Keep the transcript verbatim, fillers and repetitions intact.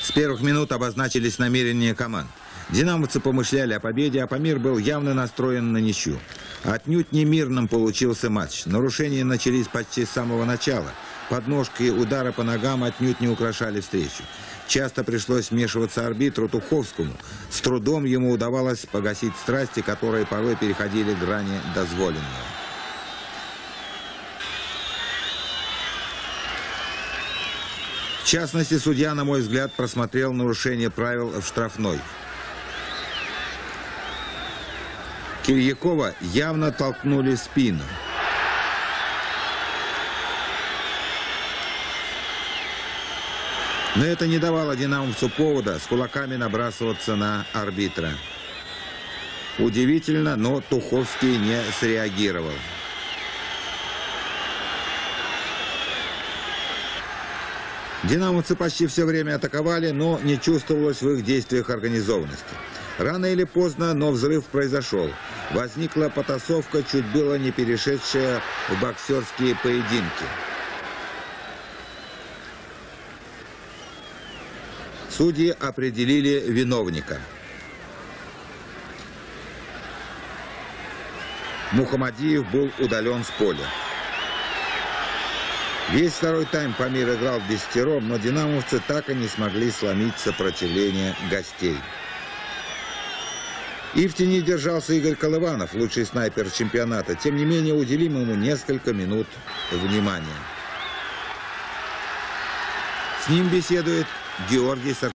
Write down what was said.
С первых минут обозначились намерения команд. Динамовцы помышляли о победе, а Памир был явно настроен на ничью. Отнюдь не мирным получился матч. Нарушения начались почти с самого начала. Подножки и удары по ногам отнюдь не украшали встречу. Часто пришлось вмешиваться арбитру Туховскому. С трудом ему удавалось погасить страсти, которые порой переходили грани дозволенного. В частности, судья, на мой взгляд, просмотрел нарушение правил в штрафной. Кирьякова явно толкнули в спину. Но это не давало динамовцу повода с кулаками набрасываться на арбитра. Удивительно, но Туховский не среагировал. Динамовцы почти все время атаковали, но не чувствовалось в их действиях организованности. Рано или поздно, но взрыв произошел. Возникла потасовка, чуть было не перешедшая в боксерские поединки. Судьи определили виновника. Мухамадиев был удален с поля. Весь второй тайм Памир играл десятером, но динамовцы так и не смогли сломить сопротивление гостей. И в тени держался Игорь Колыванов, лучший снайпер чемпионата. Тем не менее, уделим ему несколько минут внимания. С ним беседует Георгий Саркисян.